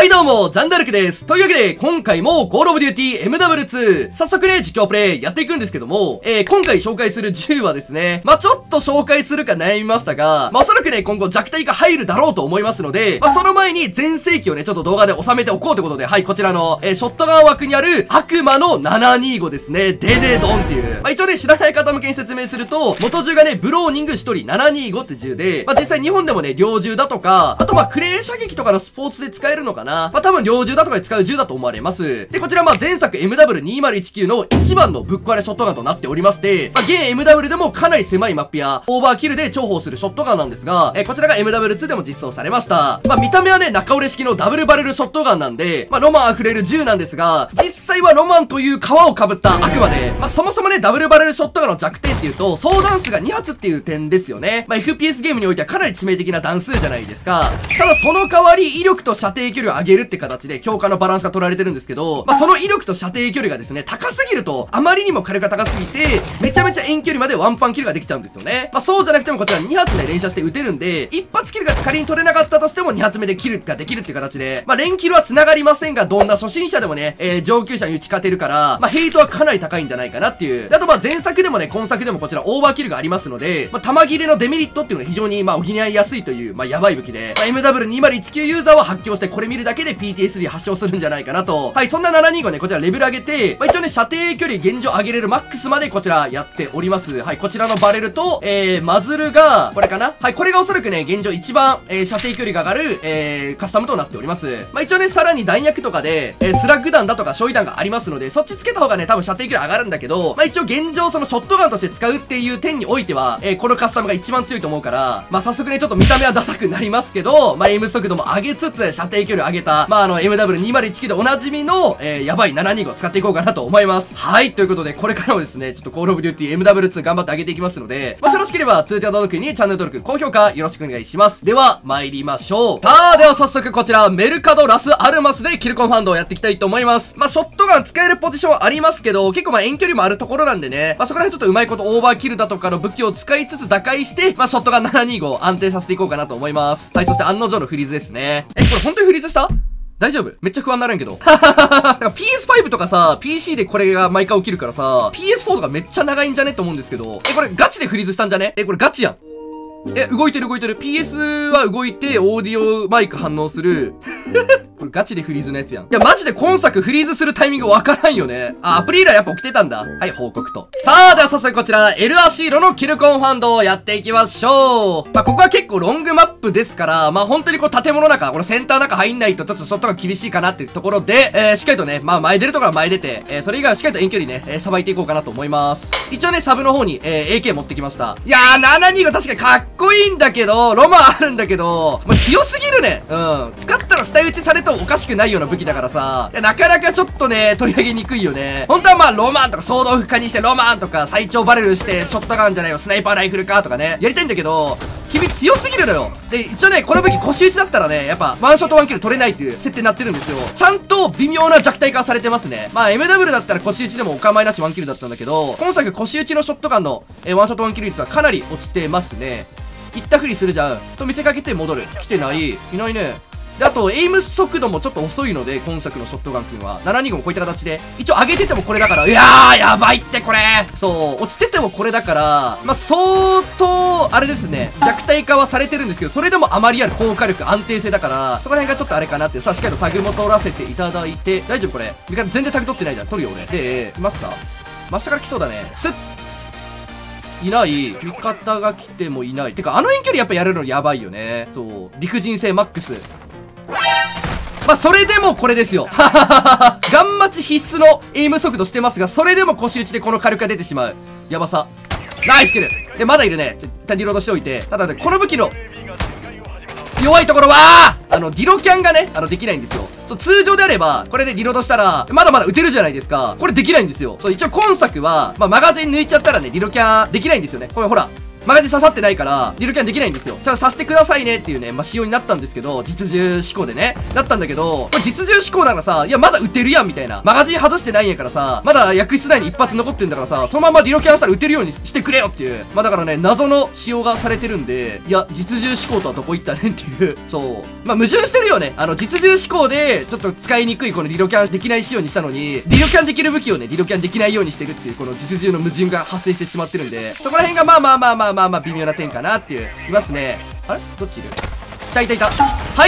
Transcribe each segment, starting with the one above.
はいどうも、ジャンダルクです。というわけで、今回も、コールオブデューティー MW2、早速ね、実況プレイやっていくんですけども、今回紹介する銃はですね、ちょっと紹介するか悩みましたが、おそらくね、今後弱体が入るだろうと思いますので、その前に全盛期をね、ちょっと動画で収めておこうということで、はい、こちらの、ショットガン枠にある、悪魔の725ですね、デデドンっていう。一応ね、知らない方向けに説明すると、元銃がね、ブローニング1人725って銃で、実際日本でもね、猟銃だとか、あとクレー射撃とかのスポーツで使えるのかな。多分猟銃だとかで使う銃だと思われます。で、こちら前作 MW2019 の一番のぶっ壊れショットガンとなっておりまして、現 MW でもかなり狭いマップやオーバーキルで重宝するショットガンなんですが、こちらが MW2 でも実装されました。見た目はね、中折れ式のダブルバレルショットガンなんで、ロマン溢れる銃なんですが、実際はロマンという皮を被った悪魔で、そもそもね、ダブルバレルショットガンの弱点っていうと、総弾数が2発っていう点ですよね。FPS ゲームにおいてはかなり致命的な弾数じゃないですか。ただその代わり威力と射程距離を上げるって形で強化のバランスが取られてるんですけど、その威力と射程距離がですね、高すぎると、あまりにも火力が高すぎて、めちゃめちゃ遠距離までワンパンキルができちゃうんですよね。そうじゃなくてもこちら2発ね、連射して撃てるんで、1発キルが仮に取れなかったとしても2発目でキルができるっていう形で、連キルは繋がりませんが、どんな初心者でもね、上級者に打ち勝てるから、ヘイトはかなり高いんじゃないかなっていう。あと前作でもね、今作でもこちらオーバーキルがありますので、弾切れのデメリットっていうのが非常に補いやすいという、やばい武器で、MW2019 ユーザーは発狂してこれ見るだけで PTSD 発症するんじゃないかなと。はい、そんな725ね、こちらレベル上げて、一応ね、射程距離現状上げれるマックスまでこちらやっております。はい、こちらのバレルと、マズルが、これかな？はい、これがおそらくね、現状一番、射程距離が上がる、カスタムとなっております。一応ね、さらに弾薬とかで、スラッグ弾だとか焼夷弾がありますので、そっちつけた方がね、多分射程距離上がるんだけど、一応現状そのショットガンとして使うっていう点においては、このカスタムが一番強いと思うから、早速ね、ちょっと見た目はダサくなりますけど、エイム速度も上げつつ、射程距離を上げた、MW2019 でおなじみの、やばい725使っていこうかなと思います。はい、ということで、これからもですね、ちょっとコールオブデューティー MW2 頑張って上げていきますので、よろしければ通知が届くようにチャンネル登録、高評価よろしくお願いします。では、参りましょう。さあ、では早速こちら、メルカドラスアルマスでキルコンファンドをやっていきたいと思います。ショットガン使えるポジションはありますけど、結構遠距離もあるところなんでね、そこら辺ちょっとうまいことオーバーキルだとかの武器を使いつつ打開して、ショットガン725安定させていこうかなと思います。はい、そして案の定のフリーズですね。これ本当にフリーズした？大丈夫？めっちゃ不安になるんけど。PS5 とかさ、PC でこれが毎回起きるからさ、PS4 とかめっちゃ長いんじゃねって思うんですけど、これガチでフリーズしたんじゃね？これガチやん。動いてる。PS は動いて、オーディオマイク反応する。これガチでフリーズのやつやん。いや、マジで今作フリーズするタイミングわからんよね。アプリエラーやっぱ起きてたんだ。はい、報告と。さあ、では早速こちら、エルアシーロのキルコンファンドをやっていきましょう。ここは結構ロングマップですから、本当に建物の中、このセンターの中入んないとちょっとショットが厳しいかなっていうところで、しっかりとね、前出るところは前出て、それ以外はしっかりと遠距離ね、さばいていこうかなと思います。一応ね、サブの方に、AK 持ってきました。いやー、725確かにかっこいいんだけど、ロマンあるんだけど、強すぎるね。使ったら下打ちされてもおかしくないような武器だからさ、なかなかちょっとね、取り上げにくいよね。本当はロマンとか、総動不可にしてロマンとか、最長バレルして、ショットガンじゃないよ、スナイパーライフルかとかね、やりたいんだけど、君強すぎるのよ。で、一応ね、この武器腰打ちだったらね、やっぱ、ワンショットワンキル取れないっていう設定になってるんですよ。ちゃんと微妙な弱体化されてますね。MW だったら腰打ちでもお構いなしワンキルだったんだけど、今作腰打ちのショットガンの、ワンショットワンキル率はかなり落ちてますね。行ったふりするじゃん。と見せかけて戻る。来てない。いないね。で、あと、エイム速度もちょっと遅いので、今作のショットガン君は。725もこういった形で。一応上げててもこれだから、いやー、やばいってこれそう、落ちててもこれだから、相当、あれですね、弱体化はされてるんですけど、それでもあまりある効果力、安定性だから、そこら辺がちょっとあれかなって。さあ、しっかりとタグも取らせていただいて、大丈夫これ。味方全然タグ取ってないじゃん。取るよ俺。で、いますか？真下から来そうだね。スッいない。味方が来てもいない。てか、あの遠距離やっぱやるのやばいよね。そう。理不尽性マックス。それでもこれですよ。ガン待ち必須のエイム速度してますが、それでも腰打ちでこの火力が出てしまう。やばさ。ナイスキル。で、まだいるね。リロードしておいて。ただね、この武器の、弱いところは、ディロキャンがね、できないんですよ。そう、通常であれば、これでリロードしたら、まだまだ撃てるじゃないですか。これできないんですよ。そう、一応今作は、マガジン抜いちゃったらね、ディロキャンできないんですよね。これほら、 マガジン刺さってないから、リロキャンできないんですよ。ちゃんとさせてくださいねっていうね、仕様になったんですけど、実銃志向でね、なったんだけど、これ実銃志向ならさ、いや、まだ撃てるやん、みたいな。マガジン外してないんやからさ、まだ薬室内に一発残ってんだからさ、そのままリロキャンしたら撃てるようにしてくれよっていう。だからね、謎の仕様がされてるんで、いや、実銃志向とはどこ行ったねんっていう。そう。矛盾してるよね。実銃志向で、ちょっと使いにくいこのリロキャンできない仕様にしたのに、リロキャンできる武器をね、リロキャンできないようにしてるっていう、この実銃の矛盾が発生してしまってるんで、そこら辺が微妙な点かなっていう。いますね。あれどっちいる？いた。はい、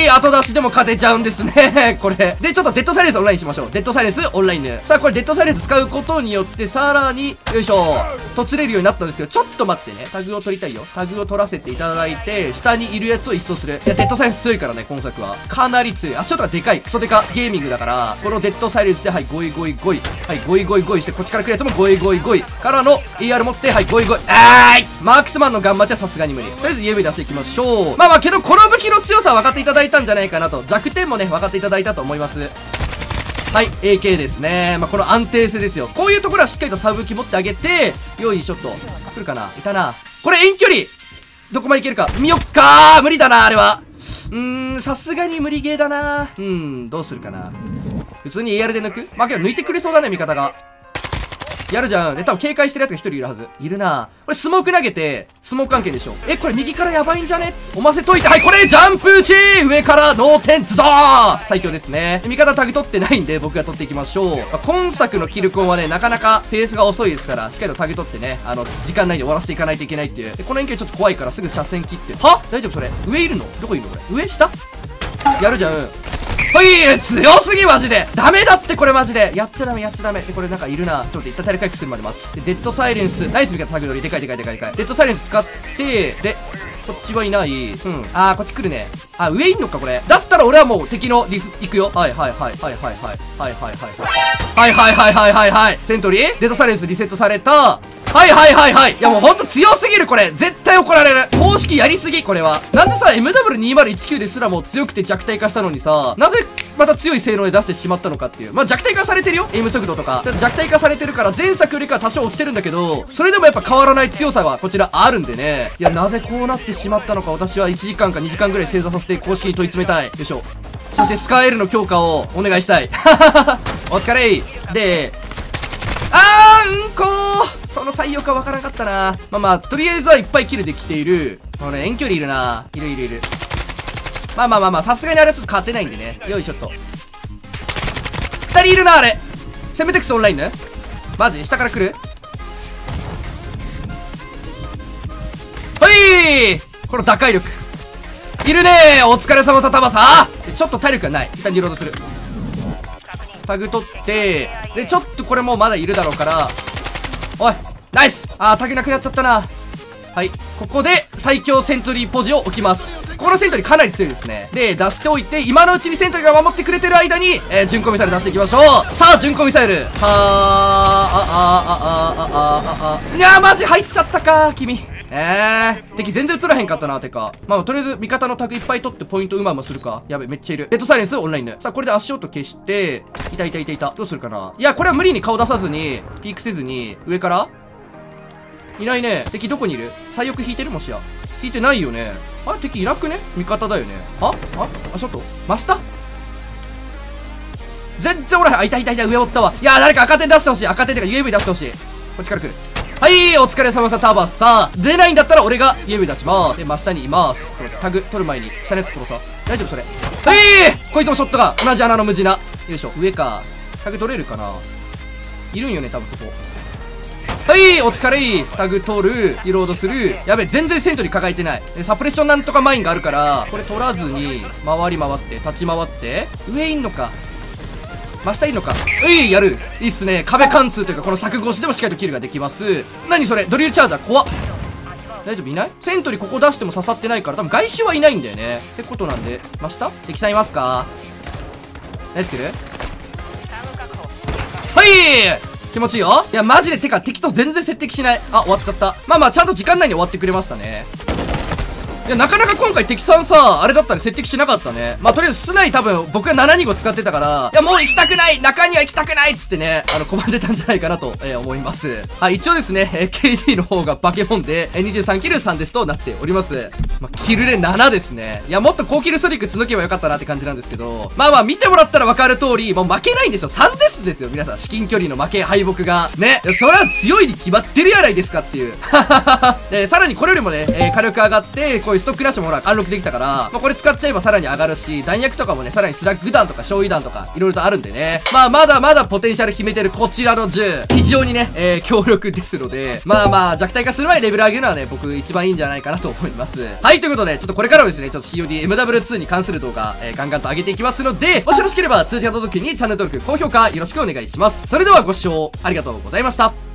後出しでも勝てちゃうんですね。これ。で、ちょっとデッドサイレンスオンラインしましょう。デッドサイレンスオンラインね。さあ、これデッドサイレンス使うことによって、さらに、よいしょ。突れるようになったんですけど、ちょっと待ってね。タグを取りたいよ。タグを取らせていただいて、下にいるやつを一掃する。いや、デッドサイレンス強いからね、今作は。かなり強い。足音がでかい。クソデカゲーミングだから、このデッドサイレンスで、はい、ゴイ。はい、ゴイして、こっちから来るやつもゴイ。からの AR 持って、はい、ゴイ。マークスマンのガンマチはさすがに無理。とりあえず指出していきましょう。けど、この武器の強さは分かっていただいたんじゃないかなと。弱点もね、分かっていただいたと思います。はい、AK ですね。この安定性ですよ。こういうところはしっかりとサブ武器持ってあげて、よいしょっと。来るかな？いたな。これ遠距離どこまでいけるか見よっかー。無理だな、あれは。さすがに無理ゲーだな。どうするかな。普通に AR で抜く？けど抜いてくれそうだね、味方が。やるじゃん。で、多分警戒してるやつが一人いるはず。いるな。これスモーク投げて、スモーク関係でしょ。これ右からやばいんじゃね？おませといて。はい、これジャンプ打ち上から脳天ズドー最強ですね。味方タグ取ってないんで、僕が取っていきましょう。今作のキルコンはね、なかなかペースが遅いですから、しっかりとタグ取ってね、時間内で終わらせていかないといけないっていう。で、この遠距離ちょっと怖いからすぐ車線切って。は？大丈夫それ。上いるの？どこいるのこれ。上？下？やるじゃん。ほい、強すぎマジで。ダメだってこれマジで。やっちゃダメ。で、これなんかいるな。ちょっと待って、一旦体力回復するまで待つ。で、デッドサイレンス。ナイス味方タグ取り。でかい。デッドサイレンス使って、で、こっちはいない。こっち来るね。上いんのかこれ。だったら俺はもう敵のリス、行くよ。はい。セントリー？デッドサイレンスリセットされた。はい。いやもうほんと強すぎるこれ。絶対怒られる。公式やりすぎこれは。なんでさ、MW2019 ですらもう強くて弱体化したのにさ、なぜまた強い性能で出してしまったのかっていう。弱体化されてるよ。エイム速度とか。弱体化されてるから前作よりかは多少落ちてるんだけど、それでもやっぱ変わらない強さはこちらあるんでね。いや、なぜこうなってしまったのか私は1時間か2時間ぐらい正座させて公式に問い詰めたい。よいしょ。そしてスカー L の強化をお願いしたい。お疲れで、その採用かわからなかったな。とりあえずはいっぱいキルできている。遠距離いるな。いる。さすがにあれはちょっと勝てないんでね。よいしょっと。二人いるな、あれ。セムテックスオンラインね。マジ下から来る？ほい！この打開力。いるねー。お疲れ様さ、タバさ。ちょっと体力がない。一旦リロードする。タグ取って、で、ちょっとこれもうまだいるだろうから、おいナイス。タグなくなっちゃったな。はい。ここで最強セントリーポジを置きます。ここのセントリーかなり強いですね。で、出しておいて、今のうちにセントリーが守ってくれてる間に、巡航ミサイル出していきましょう。さあ、巡航ミサイル。いやー、マジ入っちゃったかー、君。敵全然映らへんかったな、てか。とりあえず味方のタグいっぱい取ってポイントうまするか。やべ、めっちゃいる。デッドサイレンスオンラインで。さあ、これで足音消して、いた。どうするかな。いや、これは無理に顔出さずに、ピークせずに、上からいないね。敵どこにいる？最翼引いてる？もしや。引いてないよね。敵いなくね？味方だよね。ちょっと。真下？全然おらへん。いた。上おったわ。いや、誰か赤点出してほしい。赤点てか UAV 出してほしい。こっちから来る。はい、お疲れ様さ、タバさ。出ないんだったら俺が UAV 出します。で、真下にいます。タグ取る前に、下のやつ殺そう。大丈夫それ。こいつもショットが同じ穴の無地な。よいしょ、上か。タグ取れるかな？いるんよね、多分そこ。はい、お疲れ。タグ取る。リロードする。やべ、全然セントリー抱えてない。サプレッションなんとかマインがあるから、これ取らずに、回って、立ち回って、上いんのか。真下いるのか。やる。いいっすね。壁貫通というか、この柵越しでもしっかりとキルができます。何それ？ドリルチャージャー怖っ。大丈夫いない？セントリーここ出しても刺さってないから、多分外周はいないんだよね。ってことなんで、真下？敵さんいますか？ナイスキル？気持ちいいよ。いや、マジで、てか、敵と全然接敵しない。終わっちゃった。ちゃんと時間内に終わってくれましたね。 いや、なかなか今回敵さんさ、あれだったね、接敵しなかったね。まあ、とりあえず室内多分、僕が725使ってたから、いや、もう行きたくない中には行きたくないっつってね、拒んでたんじゃないかなと、思います。はい、一応ですね、KD の方がバケモンで、23キル3ですとなっております。まあ、キルレ7ですね。いや、もっと高キルストリック続けばよかったなって感じなんですけど、まあまあ、見てもらったらわかる通り、もう負けないんですよ。3ですよ、皆さん。至近距離の負け、敗北が。ね。いや、それは強いに決まってるやないですかっていう。で、さらにこれよりもね、火力上がって、こういうストックラッシュもほら、貫禄できたから、まあ、これ使っちゃえばさらに上がるし、弾薬とかもね、さらにスラッグ弾とか焼夷弾とか、いろいろとあるんでね。まあ、まだまだポテンシャル秘めてるこちらの銃、非常にね、強力ですので、まあまあ、弱体化する前にレベル上げるのはね、僕一番いいんじゃないかなと思います。はい、ということで、ちょっとこれからはですね、ちょっと COD、MW2 に関する動画、ガンガンと上げていきますので、もしよろしければ通知が届く時にチャンネル登録、高評価よろしくお願いします。それではご視聴ありがとうございました。